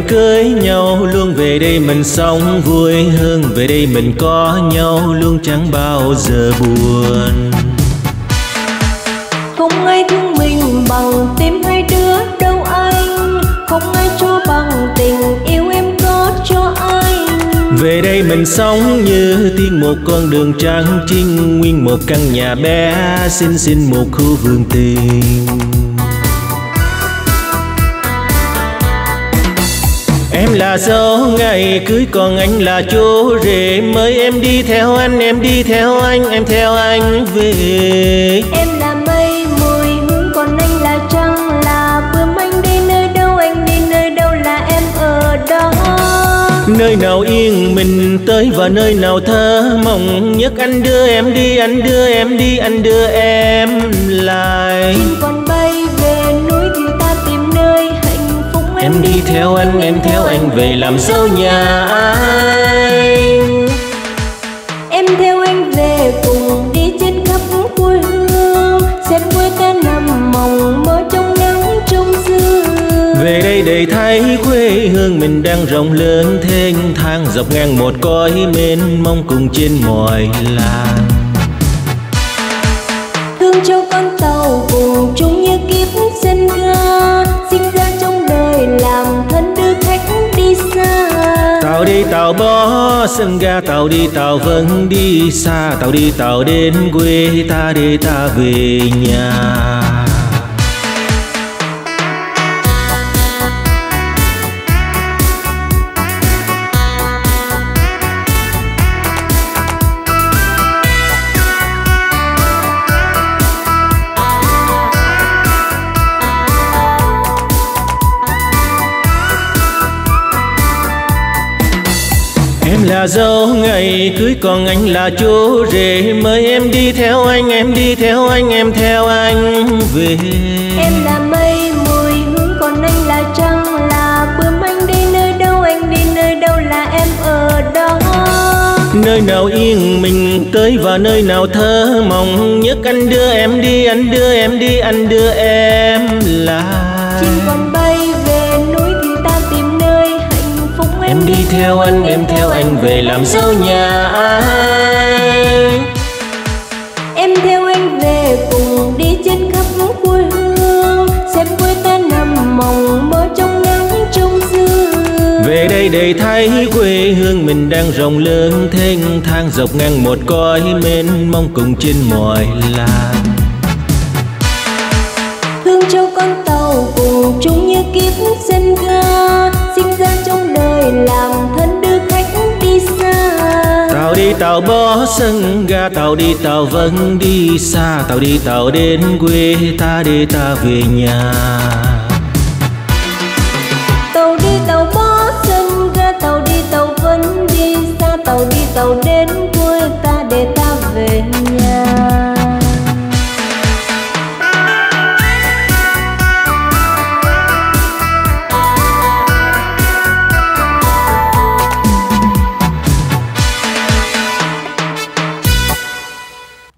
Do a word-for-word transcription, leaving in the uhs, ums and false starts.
mình cưới nhau, luôn về đây mình sống vui hơn. Về đây mình có nhau, luôn chẳng bao giờ buồn. Không ai thương mình bằng tim hai đứa đâu anh, không ai cho bằng tình yêu em có cho anh. Về đây mình sống như tiên một con đường trắng trinh, nguyên một căn nhà bé xinh xinh một khu vườn tình. Em là dâu ngày cưới còn anh là chú rể, mời em đi theo anh, em đi theo anh, em theo anh về. Em là mây mùi hương còn anh là trăng, là bướm anh đi nơi đâu anh đi nơi đâu là em ở đó. Nơi nào yên mình tới và nơi nào thơ mộng nhất, anh đưa em đi, anh đưa em đi, anh đưa em lại. Chim còn bay về núi thì ta tìm nơi hạnh phúc. Em đi theo anh, em theo anh về làm dâu nhà anh. Em theo anh về cùng đi trên khắp quê hương, xem quê ta nằm mộng mơ trong nắng trong sương. Về đây để thấy quê hương mình đang rộng lớn thênh thang, dọc ngang một cõi mênh mông cùng trên mọi làng. Thương cho con tàu cùng chung như kiếp dân ga, sinh ra trong đời làm thân đưa khách đi xa. Tàu đi tàu bỏ sân ga, tàu đi tàu vẫn đi xa, tàu đi tàu đến quê ta để ta về nhà. Em là dâu ngày cưới còn anh là chú rể, mời em đi theo anh, em đi theo anh, em theo anh về. Em là mây mùi hương còn anh là trăng, là bướm anh đi nơi đâu anh đi nơi đâu là em ở đó. Nơi nào yên mình tới và nơi nào thơ mộng nhất, anh đưa em đi, anh đưa em đi, anh đưa em lại. Chim còn bay về núi thì ta tìm nơi hạnh phúc. Em đi theo anh, em theo anh về làm dâu nhà anh. Em theo anh về cùng đi trên khắp quê hương, xem quê ta nằm mộng mơ trong nắng trong sương. Về đây để thấy quê hương mình đang rộng lớn thênh thang, dọc ngang một cõi mênh mông cùng trên mọi làng. Thương cho con tàu cùng chung như kiếp dân ga, sinh ra trong đời làm thân đưa khách đi xa. Tàu đi tàu bỏ sân ga, tàu đi tàu vẫn đi xa, tàu đi tàu đến quê ta để ta về nhà.